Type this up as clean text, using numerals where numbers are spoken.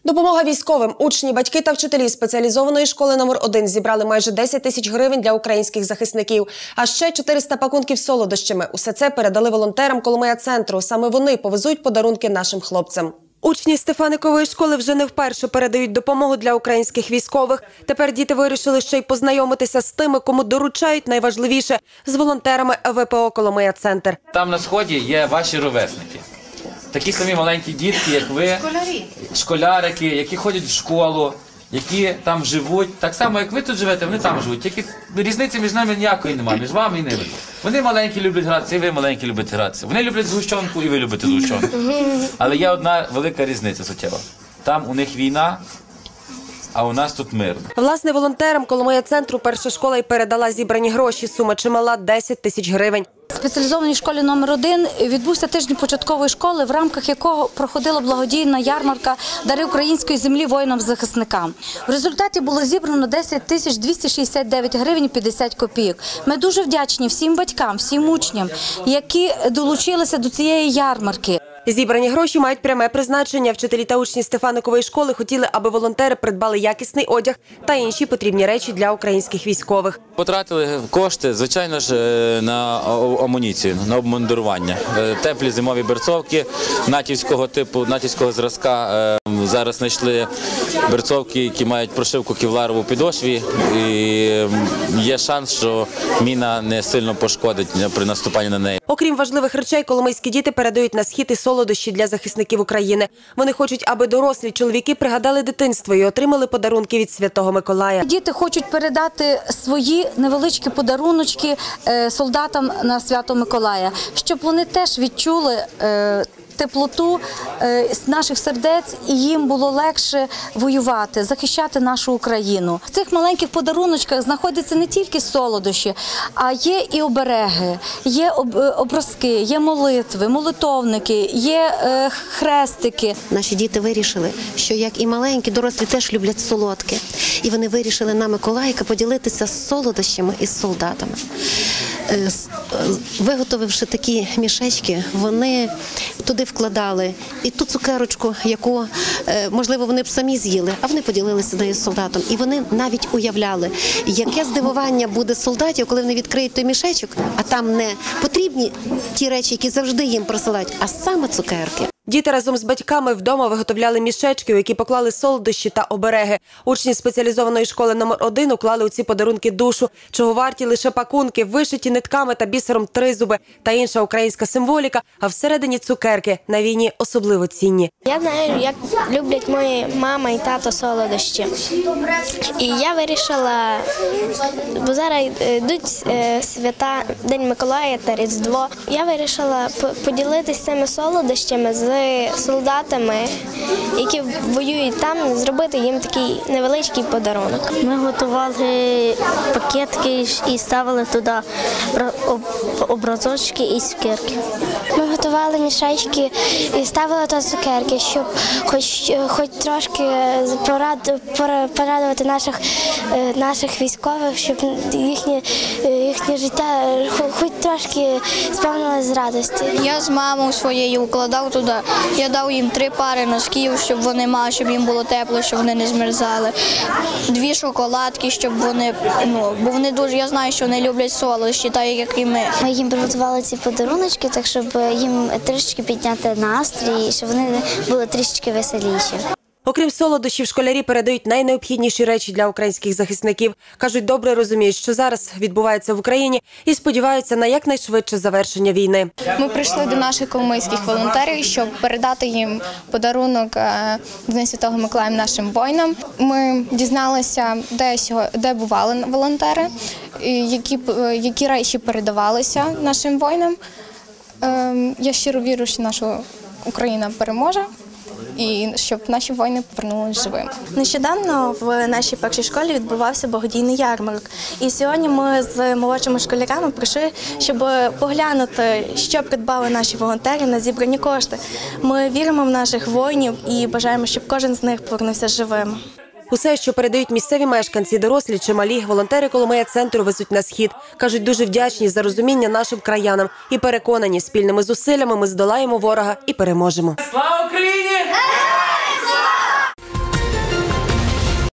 Допомога військовим. Учні, батьки та вчителі спеціалізованої школи номер 1 зібрали майже 10 тисяч гривень для українських захисників. А ще 400 пакунків з солодощами. Усе це передали волонтерам Коломия-центру. Саме вони повезуть подарунки нашим хлопцям. Учні Стефаникової школи вже не вперше передають допомогу для українських військових. Тепер діти вирішили ще й познайомитися з тими, кому доручають найважливіше – з волонтерами ВПО Коломия-центр. Там на сході є ваші ровесники. Такі самі маленькі дітки, як ви, школярики, які ходять в школу, які там живуть. Так само, як ви тут живете, вони там живуть. Тільки різниці між нами ніякої немає, між вами і ними. Вони маленькі люблять гратися, і ви маленькі любите гратися. Вони люблять згущенку, і ви любите згущенку. Але є одна велика різниця суттєва. Там у них війна, а у нас тут мирно. Власне, волонтерам Коломия-центру перша школа й передала зібрані гроші. Сума чимала – 10 тисяч гривень. В спеціалізованій школі номер 1 відбувся тиждень початкової школи, в рамках якого проходила благодійна ярмарка «Дари української землі воїнам-захисникам». В результаті було зібрано 10 тисяч 269 гривень і 50 копійок. Ми дуже вдячні всім батькам, всім учням, які долучилися до цієї ярмарки. Зібрані гроші мають пряме призначення. Вчителі та учні Стефаникової школи хотіли, аби волонтери придбали якісний одяг та інші потрібні речі для українських військових. Потратили кошти, звичайно ж, на амуніцію, на обмундирування. Теплі зимові берцовки натівського типу, натівського зразка. Зараз знайшли берцовки, які мають прошивку кевларову підошві. І є шанс, що міна не сильно пошкодить при наступанні на неї. Окрім важливих речей, коломийські діти передають на схід і солодощі для захисників України. Вони хочуть, аби дорослі чоловіки пригадали дитинство і отримали подарунки від Святого Миколая. Діти хочуть передати свої невеличкі подаруночки солдатам на Свято Миколая, щоб вони теж відчули теплоту з наших сердець, і їм було легше воювати, захищати нашу Україну. В цих маленьких подаруночках знаходяться не тільки солодощі, а є і обереги, є образки, є молитви, молитовники, є хрестики. Наші діти вирішили, що як і маленькі, дорослі теж люблять солодке. І вони вирішили на Миколайка поділитися з солодощами і з солдатами. Виготовивши такі мішечки, вони туди вкладали і ту цукерочку, яку, можливо, вони б самі з'їли, а вони поділилися нею з солдатом. І вони навіть уявляли, яке здивування буде солдатів, коли вони відкриють той мішечок, а там не потрібні ті речі, які завжди їм присилають, а саме цукерки. Діти разом з батьками вдома виготовляли мішечки, у які поклали солодощі та обереги. Учні спеціалізованої школи номер 1 уклали у ці подарунки душу, чого варті лише пакунки, вишиті нитками та бісером тризуби та інша українська символіка, а всередині цукерки, на війні особливо цінні. Я знаю, як люблять мої мама і тато солодощі. І я вирішила, бо зараз йдуть свята, День Миколая та Різдво. Я вирішила поділитися цими солодощами з солдатами, які воюють там, зробити їм такий невеличкий подарунок. Ми готували пакетки і ставили туди образочки і цукерки. Ми готували мішечки і ставили туди цукерки, щоб хоч трошки порадувати наших військових, щоб їхнє життя хоч трошки сповнилось з радості. Я з мамою своєю укладав туди. Я дав їм 3 пари носків, щоб вони мали, щоб їм було тепло, щоб вони не змерзали. 2 шоколадки, щоб вони, бо вони дуже, я знаю, що вони люблять солодощі, так як і ми. Ми їм приготували ці подаруночки, так щоб їм трішки підняти настрій, щоб вони були трішки веселіші. Окрім солодощів, школярі передають найнеобхідніші речі для українських захисників. Кажуть, добре розуміють, що зараз відбувається в Україні і сподіваються на якнайшвидше завершення війни. Ми прийшли до наших коломийських волонтерів, щоб передати їм подарунок Дня Святого Миколая нашим воїнам. Ми дізналися, де бували волонтери, які речі передавалися нашим воїнам. Я щиро вірю, що наша Україна переможе і щоб наші воїни повернулися живими. Нещодавно в нашій першій школі відбувався благодійний ярмарок. І сьогодні ми з молодшими школярами прийшли, щоб поглянути, що придбали наші волонтери на зібрані кошти. Ми віримо в наших воїнів і бажаємо, щоб кожен з них повернувся живим. Усе, що передають місцеві мешканці, дорослі чи малі, волонтери Коломия-центру везуть на схід. Кажуть, дуже вдячні за розуміння нашим краянам і переконані, спільними зусиллями ми здолаємо ворога і переможемо.